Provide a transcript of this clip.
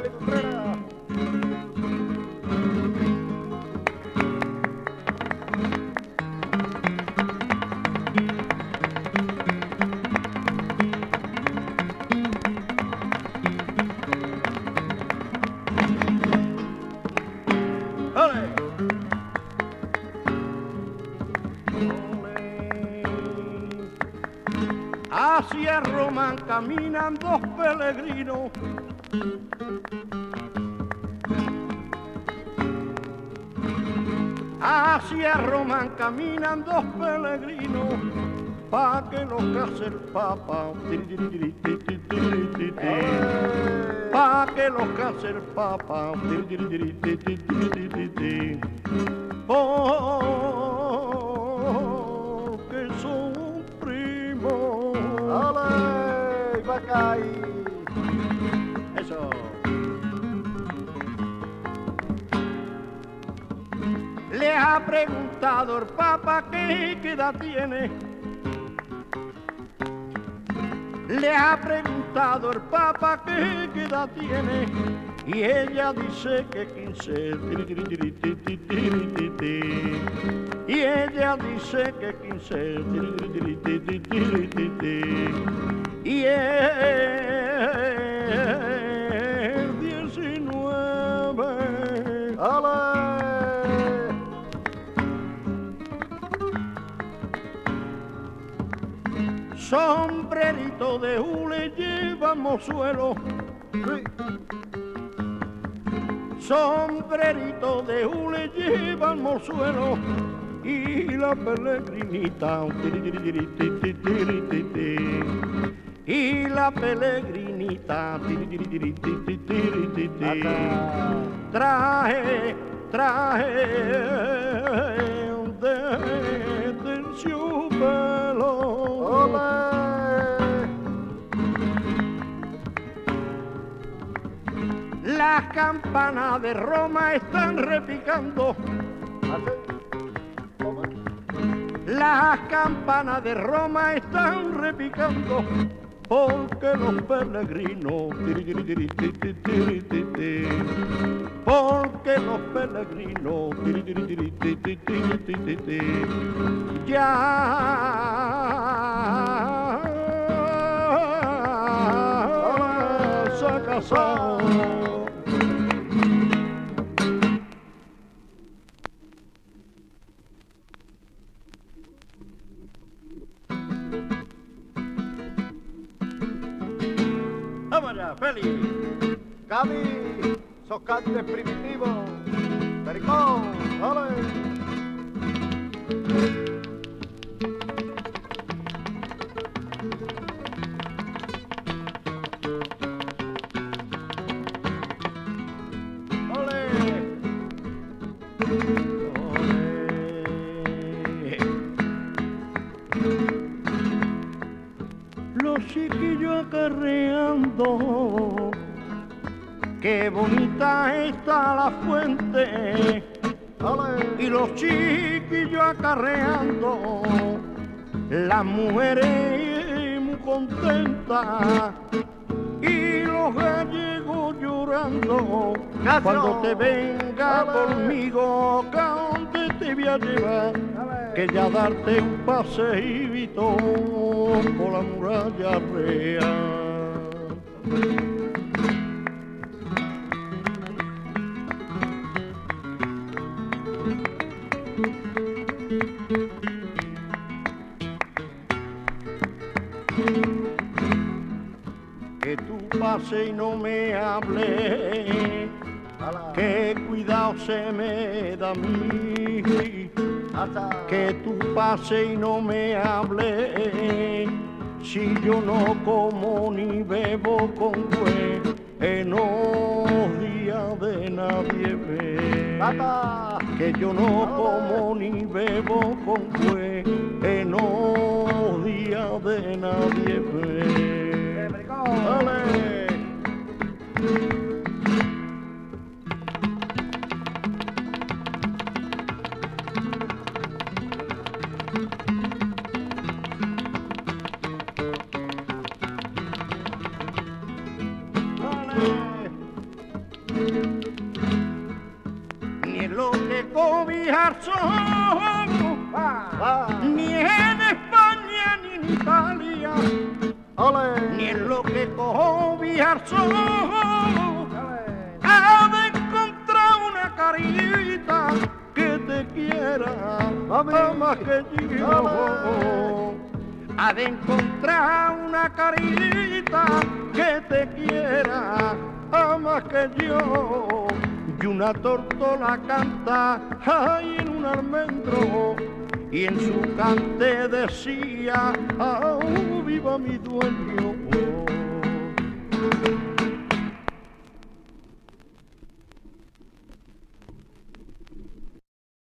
Felipe Frena. Hacia Roma caminan dos peregrinos. Hacia Roma caminan dos peregrinos, pa' que los case el Papa. Pa' que los case el Papa. Porque son primos. ¡Ole! ¡Bacay! Eso. Le ha preguntado el Papa qué edad tiene. Le ha preguntado el Papa qué edad tiene. Y ella dice que 15. Y ella dice que 15. Y él 19. ¡Ole! Sombrerito de hule lleva mozuelo. Sí. Sombrerito de hule lleva el mozuelo y la peregrinita. Y la peregrinita. Traje de terciopelo. ¡Ole! Las campanas de Roma están repicando. ¿Cómo? Las campanas de Roma están repicando porque los peregrinos, porque los peregrinos ya se ha casado. Vamos allá, Félix. Gaby, socante primitivo. Pericón, ¡ole! Los chiquillos acarreando, qué bonita está la fuente. ¡Ole! Y los chiquillos acarreando, las mujeres muy contentas y los gallegos llorando. ¡Cacho! Cuando te venga ¡Ole! conmigo, ¿a dónde te voy a llevar? ¡Ole! Que ya darte un paseíto por la muralla real. Que tú pase y no me hable, ¡Hala! que cuidado se me da a mí. ¡Hasta! Que tú pase y no me hable, si yo no como ni bebo con güey, en los días de nadie ve. ¡Tata! Que yo no como ni bebo con güey, en los días de nadie ve. ¡Dale! que cobijar somos, ni en España ni en Italia, ni en lo que cobijar somos, ha de encontrar una carita que te quiera más que yo. Ha de encontrar una carita que te quiera más que yo. Y una tortola canta ahí en un almendro, y en su cante decía, viva mi dueño.